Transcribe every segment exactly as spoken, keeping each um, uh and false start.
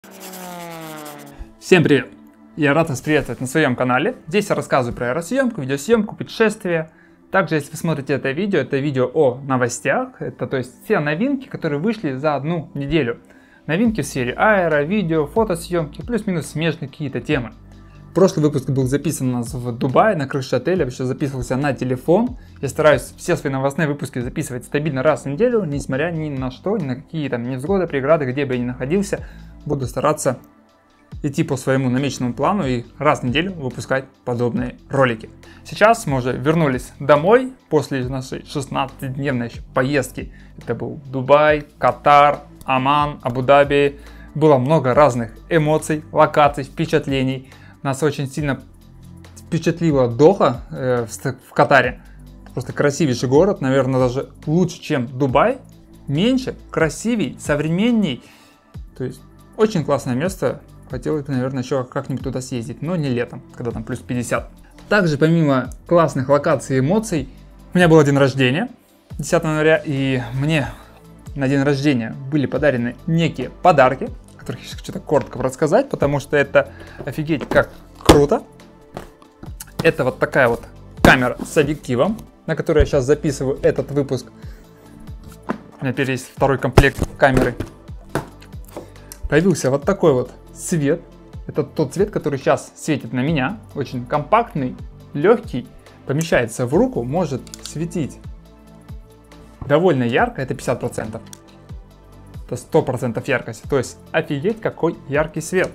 Всем привет! Я рад вас приветствовать на своем канале. Здесь я рассказываю про аэросъемку, видеосъемку, путешествия. Также, если вы смотрите это видео, это видео о новостях. Это то есть все новинки, которые вышли за одну неделю. Новинки в сфере аэро, видео, фотосъемки, плюс-минус смежные какие-то темы. Прошлый выпуск был записан у нас в Дубае, на крыше отеля, еще записывался на телефон. Я стараюсь все свои новостные выпуски записывать стабильно раз в неделю, несмотря ни на что, ни на какие там невзгоды, преграды, где бы я ни находился. Буду стараться идти по своему намеченному плану и раз в неделю выпускать подобные ролики. Сейчас мы уже вернулись домой после нашей шестнадцатидневной поездки. Это был Дубай, Катар, Оман, Абу-Даби. Было много разных эмоций, локаций, впечатлений. Нас очень сильно впечатлила Доха э, в Катаре. Просто красивейший город, наверное, даже лучше, чем Дубай. Меньше, красивей, современней. То есть очень классное место. Хотелось бы, наверное, еще как-нибудь туда съездить, но не летом, когда там плюс пятьдесят. Также, помимо классных локаций и эмоций, у меня был день рождения, десятого января, и мне на день рождения были подарены некие подарки, о которых я сейчас хочу так коротко рассказать, потому что это офигеть как круто. Это вот такая вот камера с объективом, на которой я сейчас записываю этот выпуск. У меня теперь есть второй комплект камеры. Появился вот такой вот цвет. Это тот цвет, который сейчас светит на меня. Очень компактный, легкий, помещается в руку, может светить довольно ярко. Это пятьдесят процентов. Это сто процентов яркости. То есть офигеть какой яркий свет.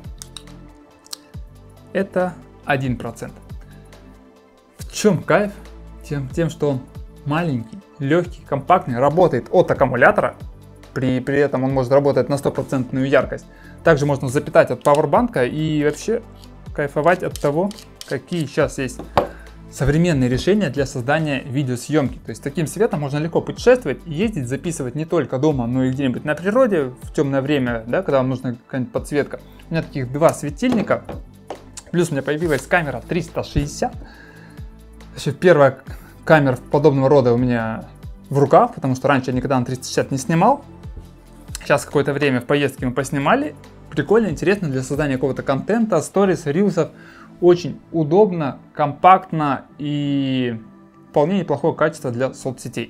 Это один процент. В чем кайф? Тем, тем, что он маленький, легкий, компактный, работает от аккумулятора. При, при этом он может работать на стопроцентную яркость. Также можно запитать от пауэрбанка и вообще кайфовать от того, какие сейчас есть современные решения для создания видеосъемки. То есть таким светом можно легко путешествовать, ездить, записывать не только дома, но и где-нибудь на природе в темное время, да, когда вам нужна какая-нибудь подсветка. У меня таких два светильника. Плюс у меня появилась камера триста шестьдесят. Еще первая камера подобного рода у меня в руках, потому что раньше я никогда на триста шестьдесят не снимал. Сейчас какое-то время в поездке мы поснимали. Прикольно, интересно для создания какого-то контента, сторис, рилсов. Очень удобно, компактно и вполне неплохое качество для соцсетей.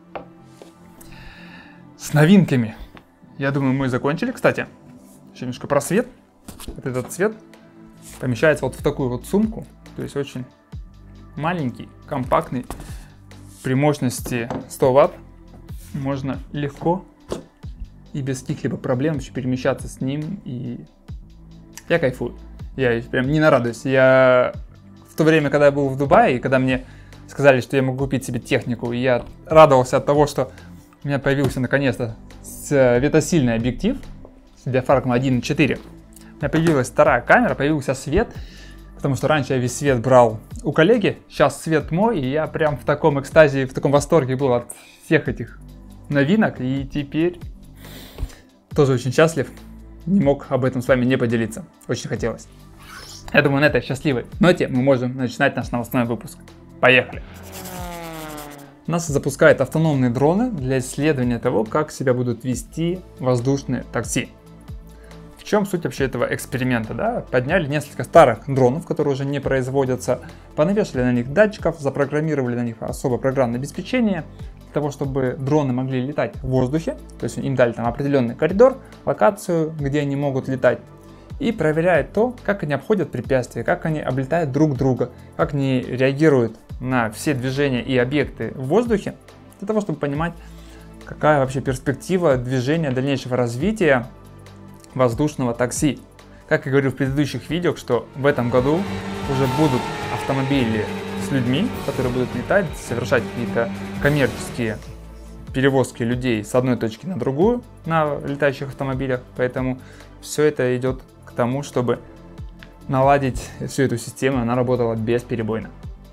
С новинками, я думаю, мы закончили. Кстати, еще немножко про свет. Вот этот цвет помещается вот в такую вот сумку. То есть очень маленький, компактный. При мощности сто ватт можно легко и без каких-либо проблем вообще перемещаться с ним, и я кайфую. Я прям не нарадуюсь. Я в то время, когда я был в Дубае, и когда мне сказали, что я могу купить себе технику, и я радовался от того, что у меня появился наконец-то светосильный объектив с диафрагмой один и четыре. У меня появилась вторая камера, появился свет, потому что раньше я весь свет брал у коллеги, сейчас свет мой, и я прям в таком экстазе, в таком восторге был от всех этих новинок, и теперь тоже очень счастлив, не мог об этом с вами не поделиться, очень хотелось. Я думаю, на этой счастливой ноте мы можем начинать наш новостной выпуск. Поехали! НАСА запускает автономные дроны для исследования того, как себя будут вести воздушные такси. В чем суть вообще этого эксперимента? Да? Подняли несколько старых дронов, которые уже не производятся, понавешали на них датчиков, запрограммировали на них особое программное обеспечение, для того, чтобы дроны могли летать в воздухе, то есть им дали там определенный коридор, локацию, где они могут летать, и проверяют то, как они обходят препятствия, как они облетают друг друга, как они реагируют на все движения и объекты в воздухе, для того, чтобы понимать, какая вообще перспектива движения, дальнейшего развития воздушного такси. Как я говорил в предыдущих видео, что в этом году уже будут автомобили с людьми, которые будут летать, совершать какие-то коммерческие перевозки людей с одной точки на другую на летающих автомобилях. Поэтому все это идет к тому, чтобы наладить всю эту систему, она работала бесперебойно.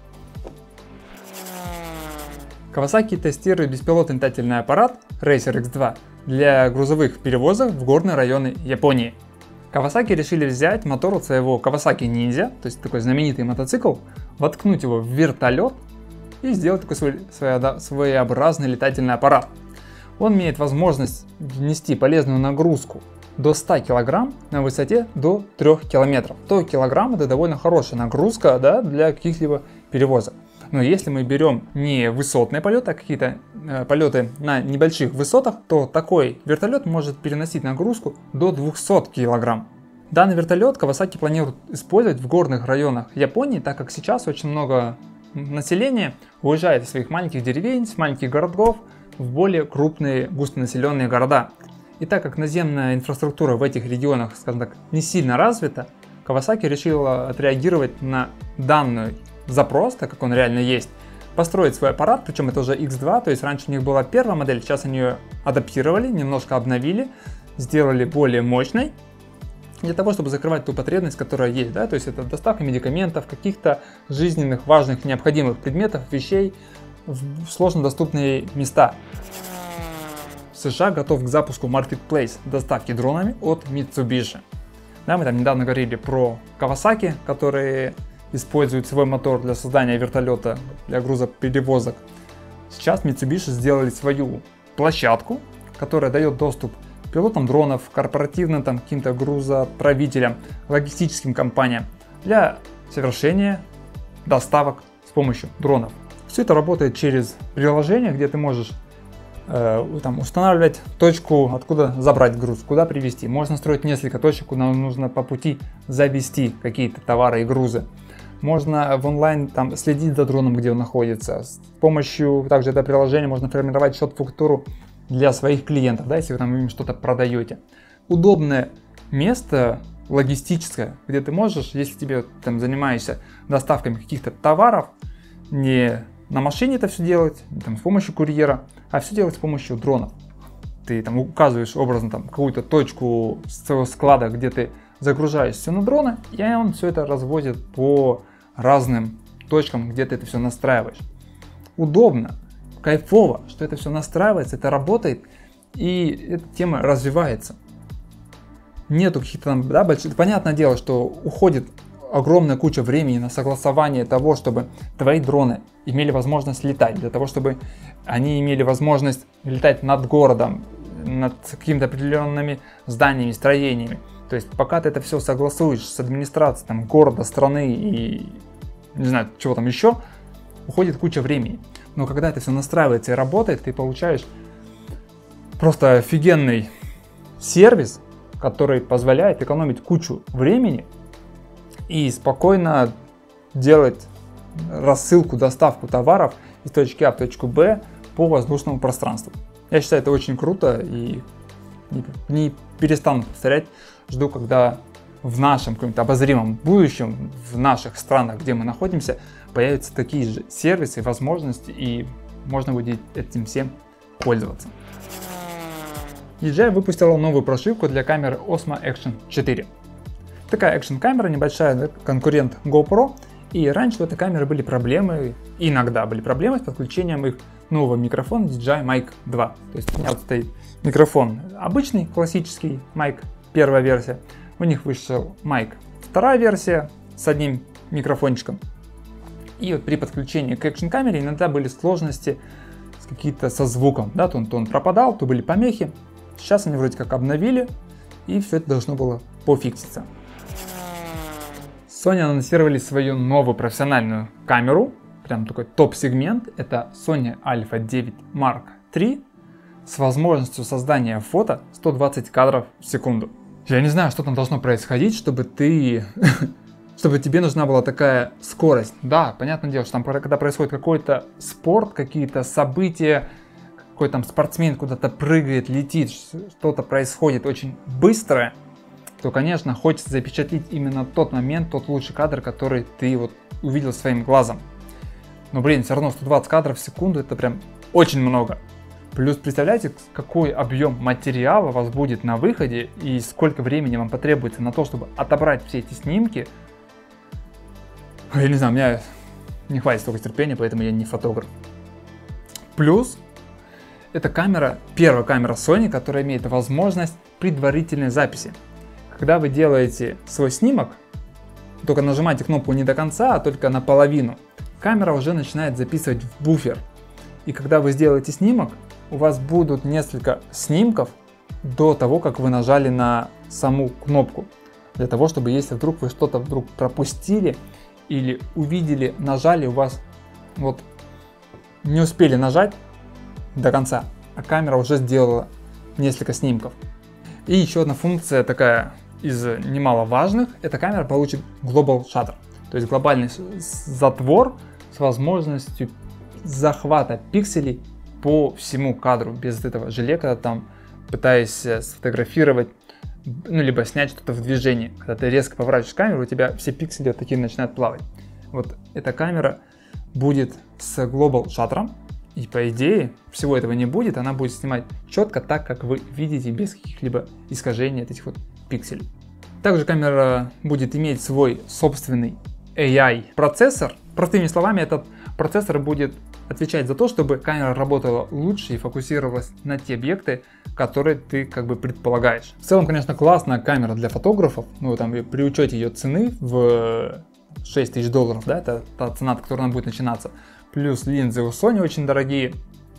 Kawasaki тестирует беспилотный летательный аппарат Racer икс два для грузовых перевозок в горные районы Японии. Kawasaki решили взять мотор от своего Kawasaki Ninja, то есть такой знаменитый мотоцикл, воткнуть его в вертолет и сделать такой свой, своеобразный летательный аппарат. Он имеет возможность нести полезную нагрузку до ста килограмм на высоте до трёх километров. сто килограмм это довольно хорошая нагрузка, да, для каких-либо перевозок. Но если мы берем не высотные полеты, а какие-то э, полеты на небольших высотах, то такой вертолет может переносить нагрузку до двухсот килограмм. Данный вертолет Kawasaki планирует использовать в горных районах Японии, так как сейчас очень много населения уезжает из своих маленьких деревень, с маленьких городов в более крупные густонаселенные города. И так как наземная инфраструктура в этих регионах, скажем так, не сильно развита, Kawasaki решила отреагировать на данный запрос, так как он реально есть, построить свой аппарат, причем это уже икс два, то есть раньше у них была первая модель, сейчас они ее адаптировали, немножко обновили, сделали более мощной, для того, чтобы закрывать ту потребность, которая есть, да, то есть это доставка медикаментов, каких-то жизненных, важных, необходимых предметов, вещей в сложно доступные места. США готов к запуску Marketplace доставки дронами от Mitsubishi. Да, мы там недавно говорили про Kawasaki, которые используют свой мотор для создания вертолета для грузоперевозок. Сейчас Mitsubishi сделали свою площадку, которая дает доступ пилотам дронов, корпоративным там каким-то грузоотправителям, логистическим компаниям для совершения доставок с помощью дронов. Все это работает через приложение, где ты можешь э, там, устанавливать точку, откуда забрать груз, куда привезти. Можно строить несколько точек, куда нужно по пути завезти какие-то товары и грузы. Можно в онлайн там следить за дроном, где он находится. С помощью также этого приложения можно формировать счет-фактуру для своих клиентов, да, если вы там им что-то продаете. Удобное место логистическое, где ты можешь, если тебе там занимаешься доставками каких-то товаров, не на машине это все делать, там, с помощью курьера, а все делать с помощью дронов. Ты там указываешь образно там какую-то точку своего склада, где ты загружаешь все на дрона, и он все это развозит по разным точкам, где ты это все настраиваешь. Удобно, кайфово, что это все настраивается, это работает, и эта тема развивается. Нету каких-то там, да, больших... Понятное дело, что уходит огромная куча времени на согласование того, чтобы твои дроны имели возможность летать, для того, чтобы они имели возможность летать над городом, над какими-то определенными зданиями, строениями. То есть пока ты это все согласуешь с администрацией там, города, страны и не знаю, чего там еще, уходит куча времени. Но когда это все настраивается и работает, ты получаешь просто офигенный сервис, который позволяет экономить кучу времени и спокойно делать рассылку, доставку товаров из точки А в точку Б по воздушному пространству. Я считаю, это очень круто и не, не перестану повторять. Жду, когда в нашем каком-то обозримом будущем, в наших странах, где мы находимся, появятся такие же сервисы, возможности, и можно будет этим всем пользоваться. ди джей ай выпустила новую прошивку для камеры Osmo Action четыре. Такая экшн-камера, небольшая, да, конкурент GoPro, и раньше у этой камеры были проблемы, иногда были проблемы с подключением их нового микрофона ди джей ай Mic два. То есть у меня вот стоит микрофон обычный, классический Mic, первая версия. У них вышел Mic вторая версия с одним микрофончиком. И вот при подключении к экшн-камере иногда были сложности какие-то со звуком. Да, то он, то он пропадал, то были помехи. Сейчас они вроде как обновили, и все это должно было пофикситься. Sony анонсировали свою новую профессиональную камеру, прям такой топ-сегмент. Это Sony Alpha девять Mark три с возможностью создания фото сто двадцать кадров в секунду. Я не знаю, что там должно происходить, чтобы ты... чтобы тебе нужна была такая скорость. Да, понятное дело, что там, когда происходит какой-то спорт, какие-то события, какой там спортсмен куда-то прыгает, летит, что-то происходит очень быстро, то, конечно, хочется запечатлеть именно тот момент, тот лучший кадр, который ты вот увидел своим глазом. Но, блин, все равно сто двадцать кадров в секунду — это прям очень много. Плюс представляете, какой объем материала у вас будет на выходе и сколько времени вам потребуется на то, чтобы отобрать все эти снимки. Я не знаю, у меня не хватит столько терпения, поэтому я не фотограф. Плюс, это камера, первая камера Sony, которая имеет возможность предварительной записи. Когда вы делаете свой снимок, только нажимаете кнопку не до конца, а только наполовину, камера уже начинает записывать в буфер. И когда вы сделаете снимок, у вас будут несколько снимков до того, как вы нажали на саму кнопку. Для того, чтобы если вдруг вы что-то вдруг пропустили или увидели, нажали, у вас вот не успели нажать до конца, а камера уже сделала несколько снимков. И еще одна функция такая из немаловажных, эта камера получит Global Shutter, то есть глобальный затвор с возможностью захвата пикселей по всему кадру, без этого желе, когда там пытаешься сфотографировать, ну, либо снять что-то в движении. Когда ты резко поворачиваешь камеру, у тебя все пиксели вот такие начинают плавать. Вот эта камера будет с Global Shutter, и по идее всего этого не будет, она будет снимать четко так, как вы видите, без каких-либо искажений от этих вот пикселей. Также камера будет иметь свой собственный эй ай процессор. Простыми словами, этот процессор будет отвечать за то, чтобы камера работала лучше и фокусировалась на те объекты, которые ты как бы предполагаешь. В целом, конечно, классная камера для фотографов, ну там при учете ее цены в шесть тысяч долларов, да, это та цена, от которой она будет начинаться. Плюс линзы у Sony очень дорогие.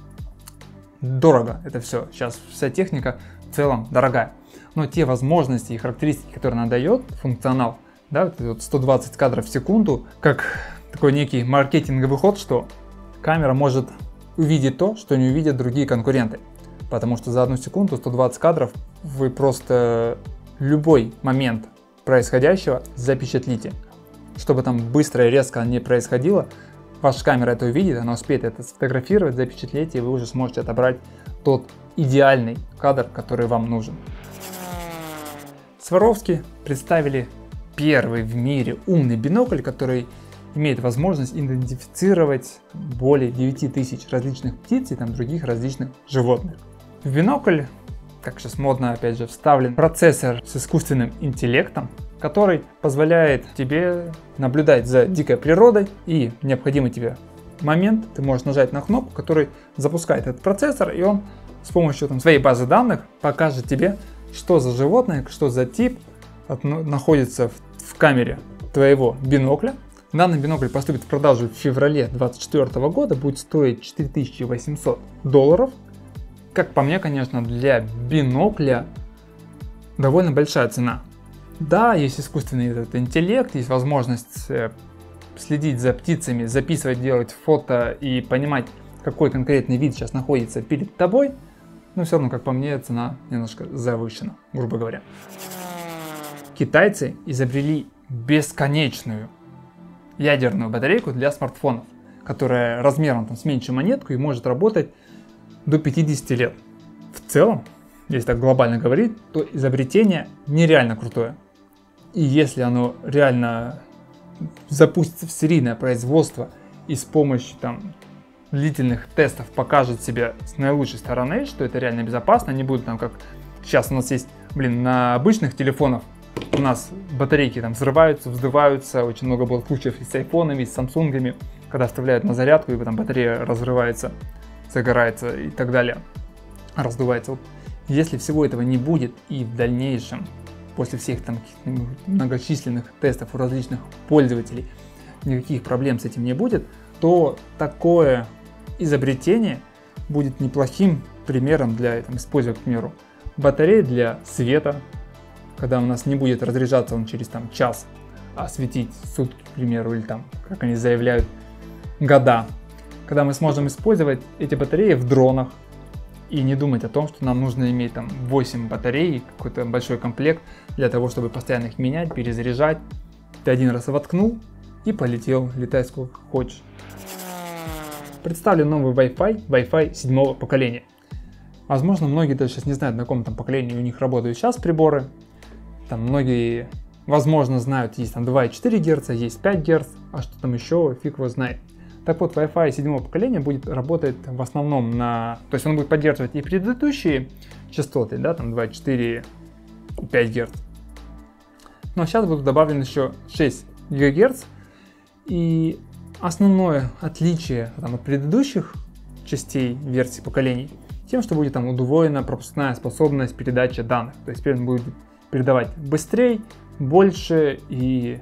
Дорого это все. Сейчас вся техника в целом дорогая. Но те возможности и характеристики, которые она дает, функционал, да, вот сто двадцать кадров в секунду, как такой некий маркетинговый ход, что камера может увидеть то, что не увидят другие конкуренты. Потому что за одну секунду сто двадцать кадров вы просто любой момент происходящего запечатлите. Чтобы там быстро и резко не происходило, ваша камера это увидит, она успеет это сфотографировать, запечатлеть, и вы уже сможете отобрать тот идеальный кадр, который вам нужен. Swarovski представили первый в мире умный бинокль, который имеет возможность идентифицировать более девяти тысяч различных птиц и там других различных животных. В бинокль, как сейчас модно опять же, вставлен процессор с искусственным интеллектом, который позволяет тебе наблюдать за дикой природой, и в необходимый тебе момент ты можешь нажать на кнопку, который запускает этот процессор, и он с помощью там, своей базы данных покажет тебе, что за животное, что за тип от, находится в, в камере твоего бинокля. Данный бинокль поступит в продажу в феврале две тысячи двадцать четвёртого года, будет стоить четыре тысячи восемьсот долларов. Как по мне, конечно, для бинокля довольно большая цена. Да, есть искусственный этот интеллект, есть возможность следить за птицами, записывать, делать фото и понимать, какой конкретный вид сейчас находится перед тобой. Но все равно, как по мне, цена немножко завышена, грубо говоря. Китайцы изобрели бесконечную ядерную батарейку для смартфонов, которая размером там, с меньшую монетку и может работать до пятидесяти лет. В целом, если так глобально говорить, то изобретение нереально крутое. И если оно реально запустится в серийное производство и с помощью там, длительных тестов покажет себя с наилучшей стороны, что это реально безопасно, не будет там как сейчас у нас есть, блин, на обычных телефонах у нас батарейки там взрываются, вздуваются, очень много было случаев и с айфонами, и с самсунгами, когда вставляют на зарядку, и там батарея разрывается, загорается и так далее, раздувается. Вот. Если всего этого не будет и в дальнейшем, после всех там многочисленных тестов у различных пользователей, никаких проблем с этим не будет, то такое изобретение будет неплохим примером для там, использования, к примеру, батареи для света, когда у нас не будет разряжаться он через там, час, а светить сутки, к примеру, или там, как они заявляют, года. Когда мы сможем использовать эти батареи в дронах и не думать о том, что нам нужно иметь там восемь батарей, какой-то большой комплект для того, чтобы постоянно их менять, перезаряжать. Ты один раз воткнул и полетел, летай сколько хочешь. Представлен новый Wi-Fi, Wi-Fi седьмого поколения. Возможно, многие даже сейчас не знают, на каком там поколении у них работают сейчас приборы. Там многие, возможно, знают, есть там два и четыре герца, есть пять герц, а что там еще, фиг его знает. Так вот, Wi-Fi седьмого поколения будет работать в основном на... То есть он будет поддерживать и предыдущие частоты, да, там два, четыре, пять герц. Но сейчас будут добавлены еще шесть гигагерц. И основное отличие там, от предыдущих частей версий поколений тем, что будет там удвоена пропускная способность передачи данных. То есть теперь он будет передавать быстрее, больше, и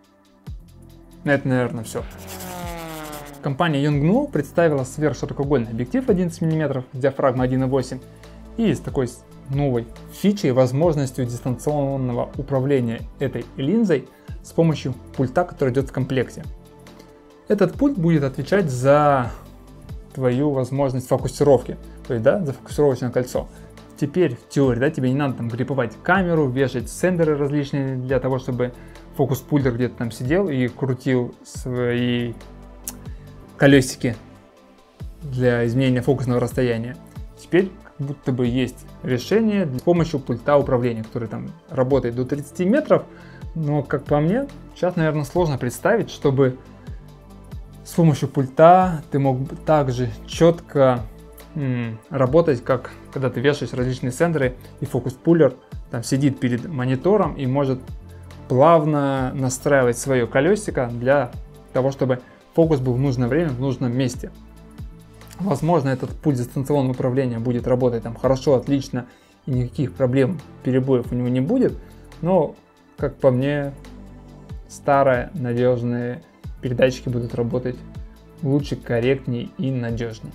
на это, наверное, все. Компания Yongnuo представила сверхширокоугольный объектив одиннадцать миллиметров с диафрагмой один и восемь и с такой новой фичей, возможностью дистанционного управления этой линзой с помощью пульта, который идет в комплекте. Этот пульт будет отвечать за твою возможность фокусировки, то есть, да, за фокусировочное кольцо. Теперь в теории, да, тебе не надо там гриповать камеру, вешать сендеры различные для того, чтобы фокус-пультер где-то там сидел и крутил свои колесики для изменения фокусного расстояния. Теперь как будто бы есть решение с помощью пульта управления, который там работает до тридцати метров, но, как по мне, сейчас, наверное, сложно представить, чтобы с помощью пульта ты мог также четко м, работать, как когда ты вешаешь различные сендеры, и фокус-пуллер там сидит перед монитором и может плавно настраивать свое колесико для того, чтобы фокус был в нужное время, в нужном месте. Возможно, этот пульт дистанционного управления будет работать там хорошо, отлично, и никаких проблем, перебоев у него не будет, но, как по мне, старые надежные передатчики будут работать лучше, корректнее и надежнее.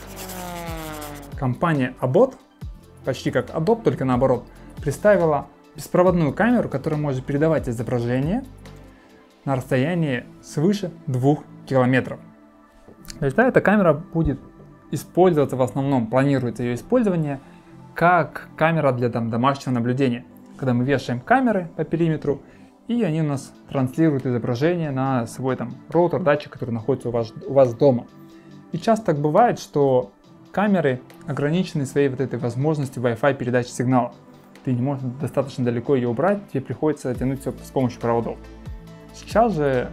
Компания Abbott, почти как Adobe, только наоборот, представила беспроводную камеру, которая может передавать изображение на расстоянии свыше двух километров. То есть, да, эта камера будет использоваться в основном, планируется ее использование как камера для там, домашнего наблюдения, когда мы вешаем камеры по периметру, и они у нас транслируют изображение на свой там роутер, датчик, который находится у вас, у вас дома. И часто так бывает, что камеры ограничены своей вот этой возможностью Wi-Fi передачи сигнала. Ты не можешь достаточно далеко ее убрать, тебе приходится тянуть все с помощью проводов. Сейчас же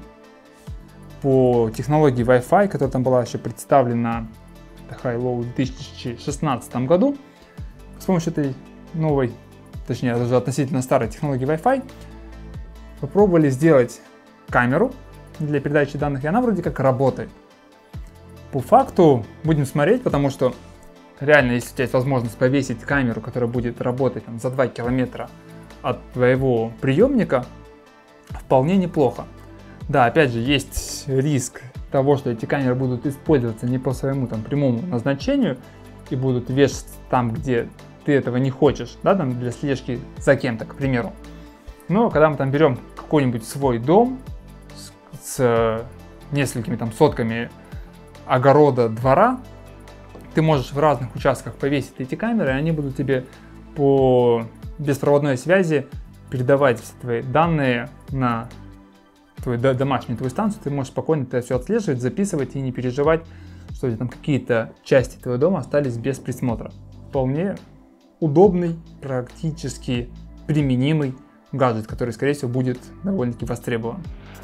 по технологии Wi-Fi, которая там была еще представлена в High-Low в две тысячи шестнадцатом году, с помощью этой новой, точнее даже относительно старой технологии Wi-Fi, попробовали сделать камеру для передачи данных, и она вроде как работает. По факту будем смотреть, потому что реально, если у тебя есть возможность повесить камеру, которая будет работать там, за два километра от твоего приемника, вполне неплохо. Да, опять же, есть риск того, что эти камеры будут использоваться не по своему там, прямому назначению и будут вешаться там, где ты этого не хочешь, да, там, для слежки за кем-то, к примеру. Но когда мы там берем какой-нибудь свой дом с, с несколькими там сотками огорода, двора, ты можешь в разных участках повесить эти камеры, и они будут тебе по беспроводной связи передавать все твои данные на твою домашнюю твою станцию. Ты можешь спокойно это все отслеживать, записывать и не переживать, что там какие-то части твоего дома остались без присмотра. Вполне удобный, практически применимый гаджет, который, скорее всего, будет довольно-таки востребован.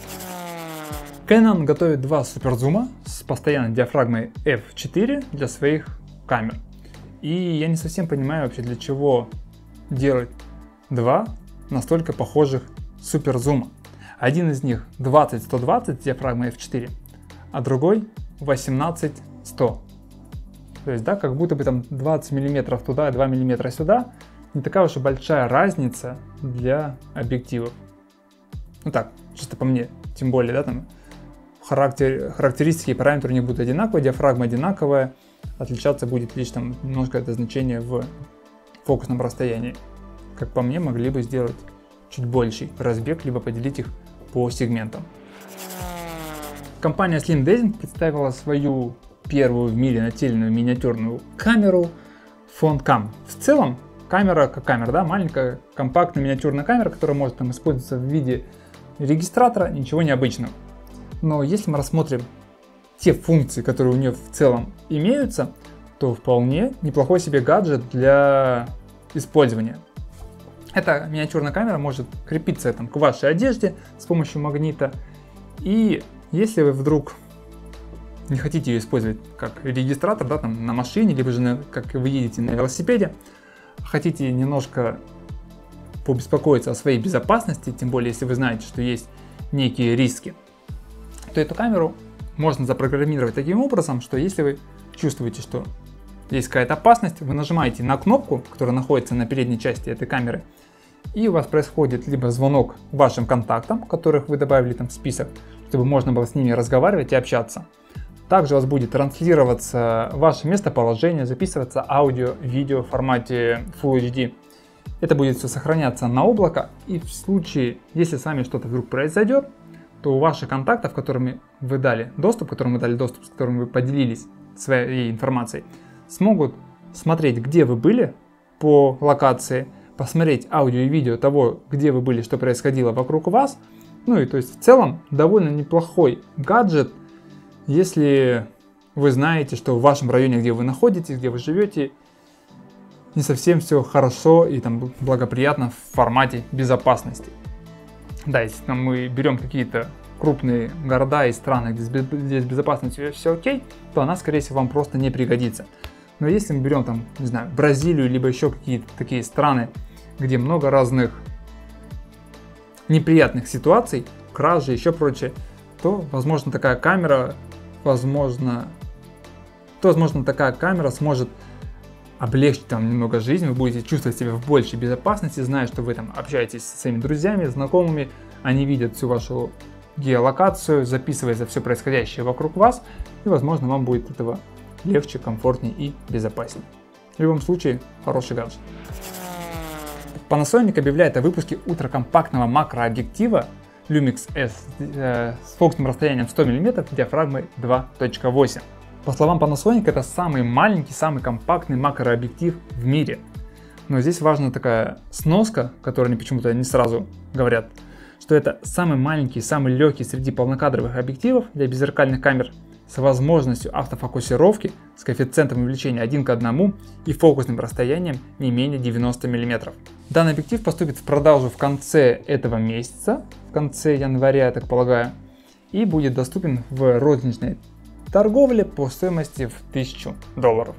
Canon готовит два суперзума с постоянной диафрагмой эф четыре для своих камер. И я не совсем понимаю вообще, для чего делать два настолько похожих суперзума. Один из них двадцать сто двадцать с диафрагмой эф четыре, а другой восемнадцать сто. То есть, да, как будто бы там двадцать миллиметров туда и два миллиметра сюда. Не такая уж и большая разница для объективов. Ну так, чисто по мне. Тем более, да, там характер, характеристики и параметры у них будут одинаковые, диафрагма одинаковая. Отличаться будет лишь там немножко это значение в фокусном расстоянии. Как по мне, могли бы сделать чуть больший разбег, либо поделить их по сегментам. Компания Slim Design представила свою первую в мире нательную миниатюрную камеру PhoneCam. В целом, камера как камера, да, маленькая, компактная миниатюрная камера, которая может там использоваться в виде регистратора, ничего необычного. Но если мы рассмотрим те функции, которые у нее в целом имеются, то вполне неплохой себе гаджет для использования. Эта миниатюрная камера может крепиться там, к вашей одежде с помощью магнита. И если вы вдруг не хотите ее использовать как регистратор, да, там, на машине, либо же на, как вы едете на велосипеде, хотите немножко побеспокоиться о своей безопасности, тем более если вы знаете, что есть некие риски, то эту камеру можно запрограммировать таким образом, что если вы чувствуете, что есть какая-то опасность, вы нажимаете на кнопку, которая находится на передней части этой камеры, и у вас происходит либо звонок вашим контактам, которых вы добавили там в список, чтобы можно было с ними разговаривать и общаться, Также у вас будет транслироваться ваше местоположение, записываться аудио, видео в формате Full эйч ди. Это будет все сохраняться на облако, и в случае, если с вами что-то вдруг произойдет, то у ваших контактов, которыми вы дали доступ, которым вы дали доступ, с которым вы поделились своей информацией, смогут смотреть, где вы были по локации, посмотреть аудио и видео того, где вы были, что происходило вокруг вас. Ну и то есть в целом довольно неплохой гаджет, если вы знаете, что в вашем районе, где вы находитесь, где вы живете, не совсем все хорошо и там благоприятно в формате безопасности. Да, если там, мы берем какие-то крупные города и страны, где здесь безопасность все окей, то она, скорее всего, вам просто не пригодится. Но если мы берем там, не знаю, Бразилию, либо еще какие-то такие страны, где много разных неприятных ситуаций, кражи, еще прочее, то, возможно, такая камера, возможно, то, возможно, такая камера сможет облегчить там немного жизнь, вы будете чувствовать себя в большей безопасности, зная, что вы там общаетесь со своими друзьями, знакомыми, они видят всю вашу геолокацию, записывается все происходящее вокруг вас, и, возможно, вам будет от этого легче, комфортнее и безопаснее. В любом случае, хороший гаджет. Panasonic объявляет о выпуске ультракомпактного макрообъектива Lumix S э, с фокусным расстоянием сто миллиметров диафрагмой два точка восемь. По словам Panasonic, это самый маленький, самый компактный макрообъектив в мире. Но здесь важна такая сноска, которую они почему-то не сразу говорят, что это самый маленький, самый легкий среди полнокадровых объективов для беззеркальных камер с возможностью автофокусировки с коэффициентом увеличения один к одному и фокусным расстоянием не менее девяноста миллиметров. Данный объектив поступит в продажу в конце этого месяца, в конце января, я так полагаю, и будет доступен в розничной торговле по стоимости в тысячу долларов.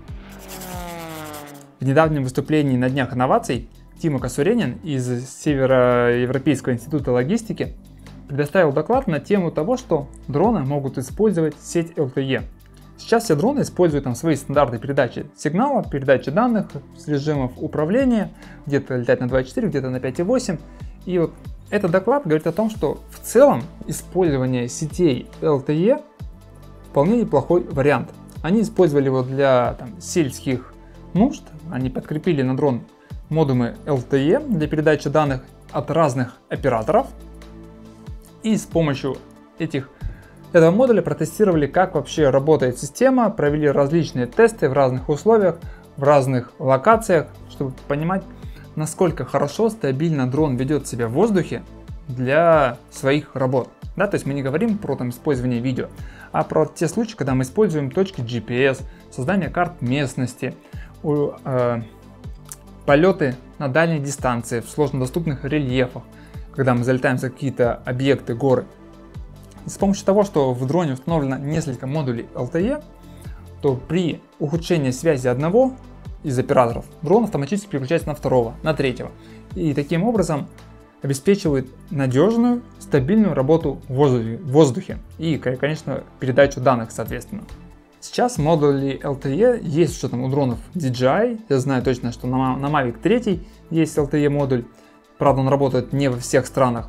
В недавнем выступлении на Днях инноваций Тимо Косуренин из Североевропейского института логистики предоставил доклад на тему того, что дроны могут использовать сеть эл ти и. Сейчас все дроны используют там свои стандарты передачи сигнала, передачи данных с режимов управления, где-то летать на два и четыре, где-то на пять и восемь. И вот этот доклад говорит о том, что в целом использование сетей эл ти и вполне неплохой вариант. Они использовали его для там, сельских нужд, они подкрепили на дрон модемы эл ти и для передачи данных от разных операторов. И с помощью этих, этого модуля протестировали, как вообще работает система, провели различные тесты в разных условиях, в разных локациях, чтобы понимать, насколько хорошо, стабильно дрон ведет себя в воздухе для своих работ. Да, то есть мы не говорим про там, использование видео, а про те случаи, когда мы используем точки джи пи эс, создание карт местности, у, э, полеты на дальней дистанции, в сложнодоступных рельефах, когда мы залетаем за какие-то объекты, горы. И с помощью того, что в дроне установлено несколько модулей эл ти и, то при ухудшении связи одного из операторов дрон автоматически переключается на второго, на третьего. И таким образом обеспечивает надежную, стабильную работу в воздухе, в воздухе и, конечно, передачу данных, соответственно. Сейчас модули эл ти и есть что там у дронов ди джей ай. Я знаю точно, что на, на Mavic три есть эл ти и модуль. Правда, он работает не во всех странах.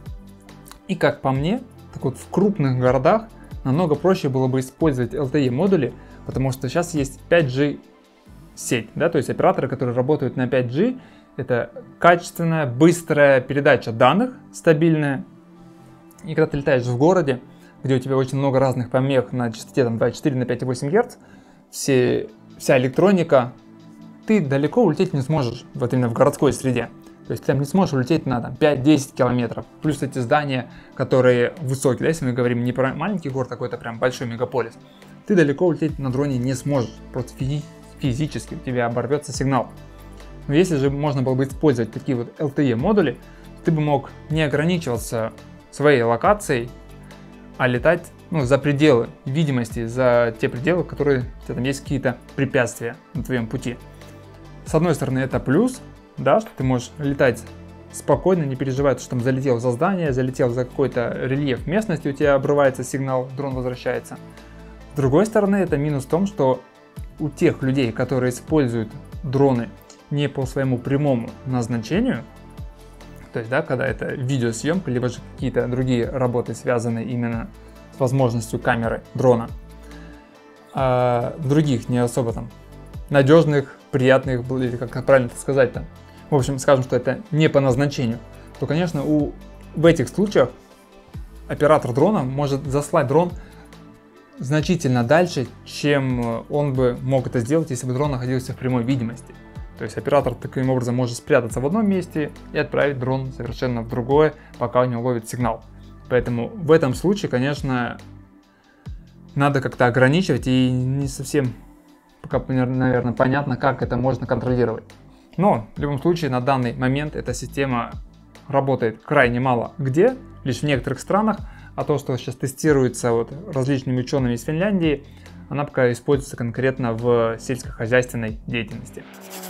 И как по мне, так вот в крупных городах намного проще было бы использовать эл ти и модули, потому что сейчас есть пять джи сеть, да, то есть операторы, которые работают на пять джи, это качественная, быстрая передача данных, стабильная. И когда ты летаешь в городе, где у тебя очень много разных помех на частоте там, два и четыре на пять и восемь герц, все, вся электроника, ты далеко улететь не сможешь, вот именно в городской среде. То есть ты там не сможешь улететь на пять-десять километров. Плюс эти здания, которые высокие, да, если мы говорим не про маленький город, а какой-то прям большой мегаполис, ты далеко улететь на дроне не сможешь. Просто физи физически у тебя оборвется сигнал. Но если же можно было бы использовать такие вот эл ти и модули, ты бы мог не ограничиваться своей локацией, а летать ну, за пределы видимости, за те пределы, которые у тебя там есть какие-то препятствия на твоем пути. С одной стороны, это плюс, да, что ты можешь летать спокойно, не переживая, что там залетел за здание, залетел за какой-то рельеф местности, у тебя обрывается сигнал, дрон возвращается. С другой стороны, это минус в том, что у тех людей, которые используют дроны не по своему прямому назначению, то есть, да, когда это видеосъемка, либо же какие-то другие работы, связанные именно с возможностью камеры дрона, а в других не особо там надежных, приятных, или как правильно это сказать там, в общем, скажем, что это не по назначению, то, конечно, у, в этих случаях оператор дрона может заслать дрон значительно дальше, чем он бы мог это сделать, если бы дрон находился в прямой видимости. То есть оператор таким образом может спрятаться в одном месте и отправить дрон совершенно в другое, пока он не уловит сигнал. Поэтому в этом случае, конечно, надо как-то ограничивать, и не совсем пока, наверное, понятно, как это можно контролировать. Но в любом случае на данный момент эта система работает крайне мало где, лишь в некоторых странах, а то, что сейчас тестируется вот различными учеными из Финляндии, она пока используется конкретно в сельскохозяйственной деятельности.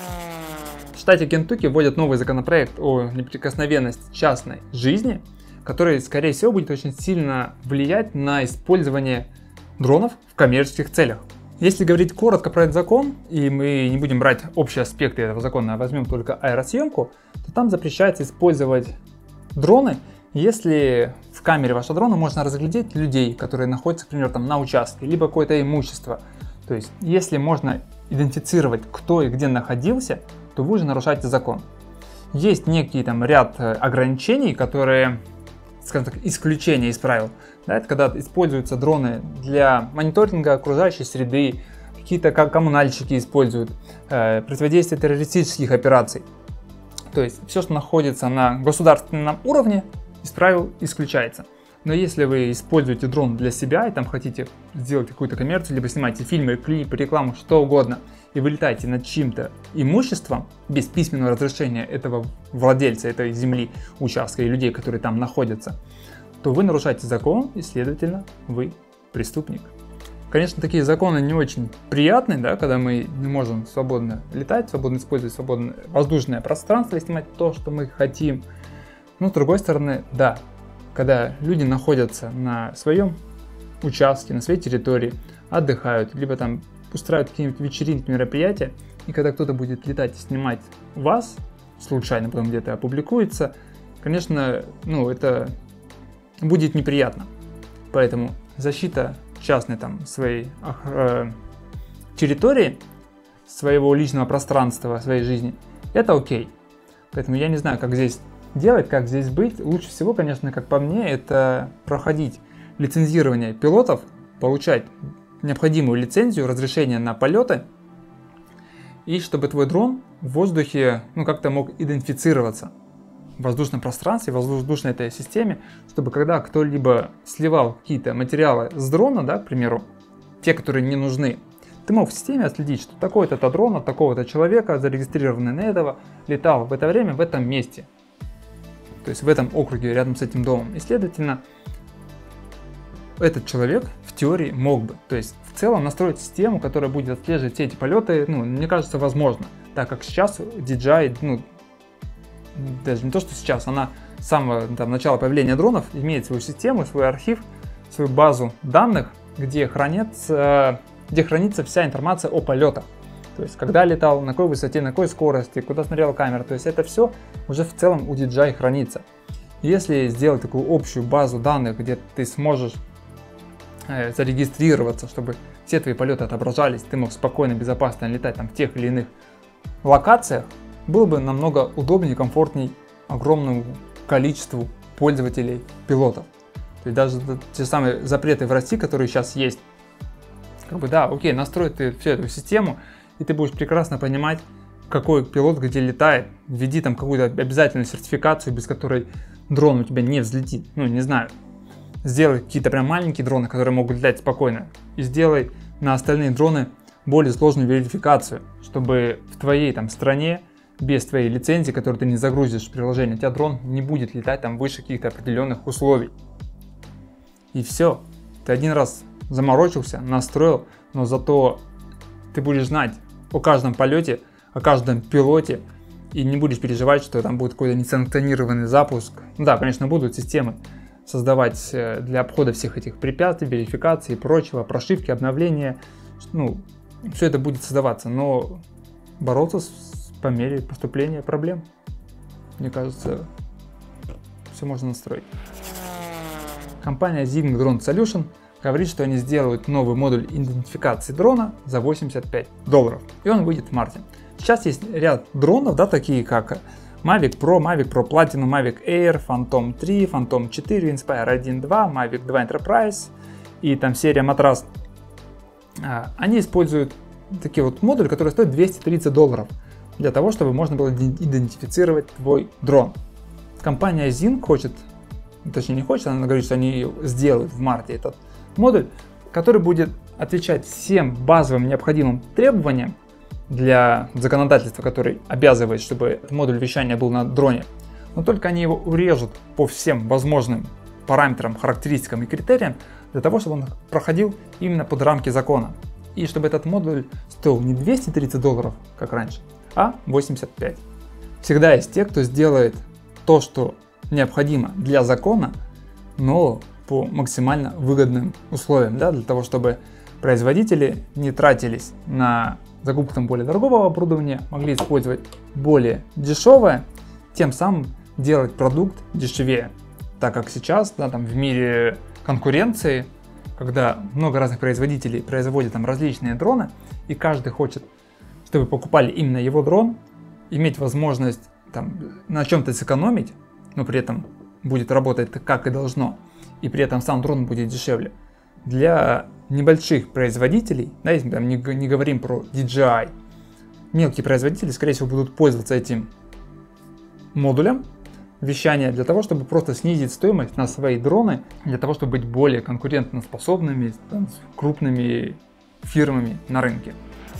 В штате Кентукки вводят новый законопроект о неприкосновенности частной жизни, который, скорее всего, будет очень сильно влиять на использование дронов в коммерческих целях. Если говорить коротко про этот закон, и мы не будем брать общие аспекты этого закона, а возьмем только аэросъемку, то там запрещается использовать дроны, если в камере вашего дрона можно разглядеть людей, которые находятся, к примеру, там, на участке, либо какое-то имущество. То есть, если можно идентифицировать, кто и где находился, то вы уже нарушаете закон. Есть некий там ряд ограничений, которые, скажем так, исключения из правил. Да, это когда используются дроны для мониторинга окружающей среды, какие-то коммунальщики используют, э, противодействие террористических операций. То есть все, что находится на государственном уровне, из правил исключается. Но если вы используете дрон для себя и там хотите сделать какую-то коммерцию, либо снимаете фильмы, клипы, рекламу, что угодно, и вы летаете над чьим-то имуществом без письменного разрешения этого владельца этой земли, участка и людей, которые там находятся, то вы нарушаете закон, и, следовательно, вы преступник. Конечно, такие законы не очень приятны, да, когда мы не можем свободно летать, свободно использовать свободное воздушное пространство и снимать то, что мы хотим. Но, с другой стороны, да, когда люди находятся на своем участке, на своей территории, отдыхают, либо там устраивают какие-нибудь вечеринки, мероприятия, и когда кто-то будет летать и снимать вас, случайно потом где-то опубликуется, конечно, ну, это будет неприятно. Поэтому защита частной там своей э, территории, своего личного пространства, своей жизни, это окей. Поэтому я не знаю, как здесь делать, как здесь быть. Лучше всего, конечно, как по мне, это проходить лицензирование пилотов, получать необходимую лицензию, разрешение на полеты, и чтобы твой дрон в воздухе, ну, как-то мог идентифицироваться в воздушном пространстве, в воздушной этой системе, чтобы когда кто-либо сливал какие-то материалы с дрона, да, к примеру, те, которые не нужны, ты мог в системе отследить, что такой-то дрон от такого-то человека, зарегистрированный на этого, летал в это время в этом месте. То есть в этом округе рядом с этим домом. И, следовательно, этот человек в теории мог бы, то есть в целом настроить систему, которая будет отслеживать все эти полеты, ну, мне кажется, возможно. Так как сейчас ди джей ай, ну, даже не то, что сейчас, она с самого там, начала появления дронов имеет свою систему, свой архив, свою базу данных, где хранится, где хранится вся информация о полетах. То есть, когда летал, на какой высоте, на какой скорости, куда смотрела камера. То есть, это все уже в целом у ди джей ай хранится. Если сделать такую общую базу данных, где ты сможешь э, зарегистрироваться, чтобы все твои полеты отображались, ты мог спокойно, безопасно летать там, в тех или иных локациях, было бы намного удобнее и комфортней огромному количеству пользователей пилотов. То есть, даже те самые запреты в России, которые сейчас есть, как бы, да, окей, настроить ты всю эту систему, и ты будешь прекрасно понимать, какой пилот где летает. Введи там какую-то обязательную сертификацию, без которой дрон у тебя не взлетит. Ну, не знаю. Сделай какие-то прям маленькие дроны, которые могут летать спокойно. И сделай на остальные дроны более сложную верификацию, чтобы в твоей там стране, без твоей лицензии, которую ты не загрузишь в приложение, у тебя дрон не будет летать там выше каких-то определенных условий. И все. Ты один раз заморочился, настроил, но зато ты будешь знать о каждом полете, о каждом пилоте, и не будешь переживать, что там будет какой-то несанкционированный запуск. Ну да, конечно, будут системы создавать для обхода всех этих препятствий, верификации и прочего, прошивки, обновления. Ну, все это будет создаваться, но бороться с, по мере поступления проблем, мне кажется, все можно настроить. Компания Zing Drone Solution говорит, что они сделают новый модуль идентификации дрона за восемьдесят пять долларов. И он выйдет в марте. Сейчас есть ряд дронов, да, такие как Mavic Pro, Mavic Pro Platinum, Mavic Air, Phantom три, Phantom четыре, Inspire один два, Mavic два Enterprise и там серия Matraz. Они используют такие вот модули, которые стоят двести тридцать долларов для того, чтобы можно было идентифицировать твой дрон. Компания Zing хочет, точнее не хочет, она говорит, что они сделают в марте этот модуль, который будет отвечать всем базовым необходимым требованиям для законодательства, который обязывает, чтобы модуль вещания был на дроне. Но только они его урежут по всем возможным параметрам, характеристикам и критериям для того, чтобы он проходил именно под рамки закона. И чтобы этот модуль стоил не двести тридцать долларов, как раньше, а восемьдесят пять. Всегда есть те, кто сделает то, что необходимо для закона, но по максимально выгодным условиям, да, для того, чтобы производители не тратились на закупку там более дорогого оборудования, могли использовать более дешевое, тем самым делать продукт дешевее. Так как сейчас, да, там в мире конкуренции, когда много разных производителей производят там различные дроны, и каждый хочет, чтобы покупали именно его дрон, иметь возможность там на чем-то сэкономить, но при этом будет работать как и должно, и при этом сам дрон будет дешевле. Для небольших производителей, да, если мы там не, не говорим про ди джей ай, мелкие производители, скорее всего, будут пользоваться этим модулем вещания для того, чтобы просто снизить стоимость на свои дроны, для того, чтобы быть более конкурентоспособными там, с крупными фирмами на рынке.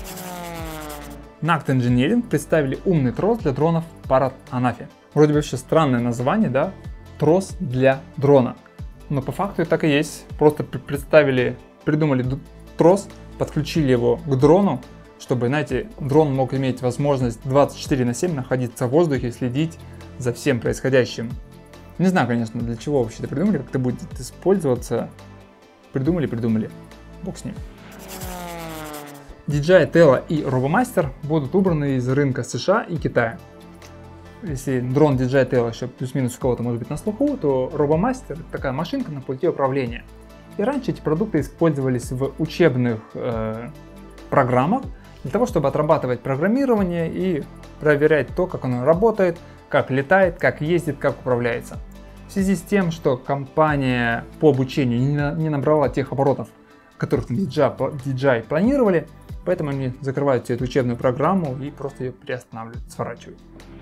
Nakt Engineering представили умный трос для дронов Parrot Anafi. Вроде бы вообще странное название, да? Трос для дрона. Но по факту это так и есть. Просто представили, придумали трос, подключили его к дрону, чтобы, знаете, дрон мог иметь возможность двадцать четыре на семь находиться в воздухе, следить за всем происходящим. Не знаю, конечно, для чего вообще это придумали, как это будет использоваться. Придумали, придумали. Бог с ним. ди джей ай Tello и RoboMaster будут убраны из рынка США и Китая. Если дрон ди джей ай Tello еще плюс-минус у кого-то может быть на слуху, то RoboMaster — это такая машинка на пульте управления. И раньше эти продукты использовались в учебных э, программах для того, чтобы отрабатывать программирование и проверять то, как оно работает, как летает, как ездит, как управляется. В связи с тем, что компания по обучению не, на, не набрала тех оборотов, которых ди джей ай планировали, поэтому они закрывают всю эту учебную программу и просто ее приостанавливают, сворачивают.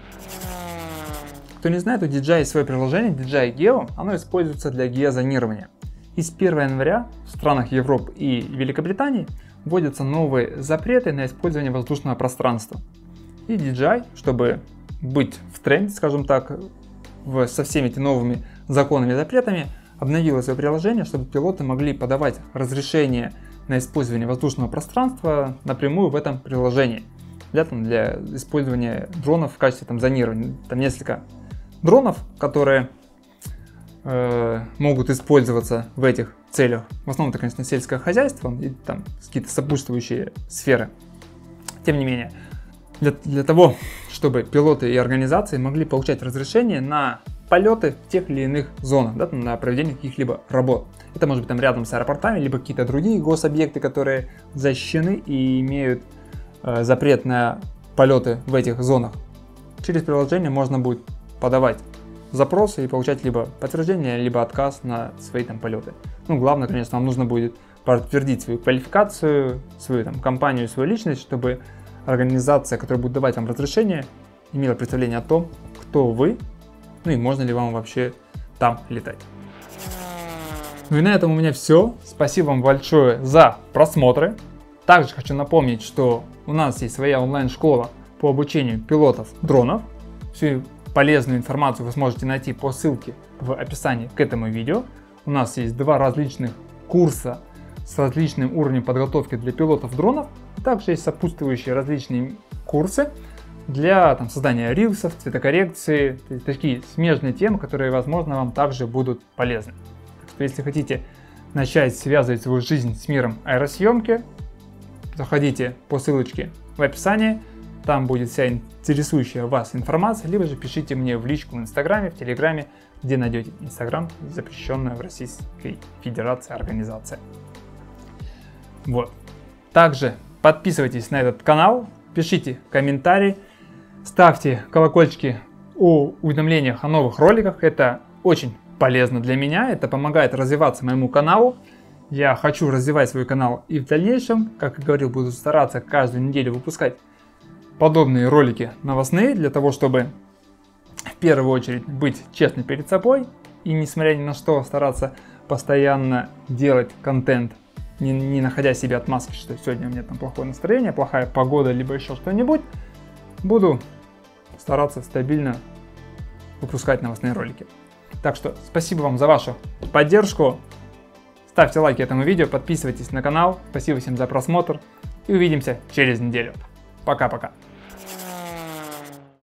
Кто не знает, у ди джей ай есть свое приложение ди джей ай Geo, оно используется для геозонирования. И с первого января в странах Европы и Великобритании вводятся новые запреты на использование воздушного пространства. И ди джей ай, чтобы быть в тренде, скажем так, в, со всеми этими новыми законами и запретами, обновила свое приложение, чтобы пилоты могли подавать разрешение на использование воздушного пространства напрямую в этом приложении. Для, там, для использования дронов в качестве там, зонирования. Там несколько дронов, которые э, могут использоваться в этих целях. В основном это, конечно, сельское хозяйство и там какие-то сопутствующие сферы. Тем не менее, для, для того, чтобы пилоты и организации могли получать разрешение на полеты в тех или иных зонах, да, там, на проведение каких-либо работ. Это может быть там рядом с аэропортами, либо какие-то другие гособъекты, которые защищены и имеют э, запрет на полеты в этих зонах. Через приложение можно будет подавать запросы и получать либо подтверждение, либо отказ на свои там полеты. Ну, главное, конечно, вам нужно будет подтвердить свою квалификацию, свою там компанию, свою личность, чтобы организация, которая будет давать вам разрешение, имела представление о том, кто вы, ну и можно ли вам вообще там летать. Ну и на этом у меня все. Спасибо вам большое за просмотры. Также хочу напомнить, что у нас есть своя онлайн-школа по обучению пилотов дронов. Всю полезную информацию вы сможете найти по ссылке в описании к этому видео. У нас есть два различных курса с различным уровнем подготовки для пилотов дронов. Также есть сопутствующие различные курсы для там, создания рилсов, цветокоррекции, такие смежные темы, которые, возможно, вам также будут полезны. Так что, если хотите начать связывать свою жизнь с миром аэросъемки, заходите по ссылочке в описании, там будет вся интересующая вас информация, либо же пишите мне в личку в Инстаграме, в Телеграме, где найдете Инстаграм, запрещенная в Российской Федерации организация. Вот. Также подписывайтесь на этот канал, пишите комментарии, ставьте колокольчики о уведомлениях о новых роликах. Это очень полезно для меня, это помогает развиваться моему каналу. Я хочу развивать свой канал и в дальнейшем, как и говорил, буду стараться каждую неделю выпускать подобные ролики новостные, для того, чтобы в первую очередь быть честным перед собой и, несмотря ни на что, стараться постоянно делать контент, не, не находя себе отмазки, что сегодня у меня там плохое настроение, плохая погода, либо еще что-нибудь. Буду стараться стабильно выпускать новостные ролики. Так что спасибо вам за вашу поддержку. Ставьте лайки этому видео, подписывайтесь на канал. Спасибо всем за просмотр и увидимся через неделю. Пока-пока.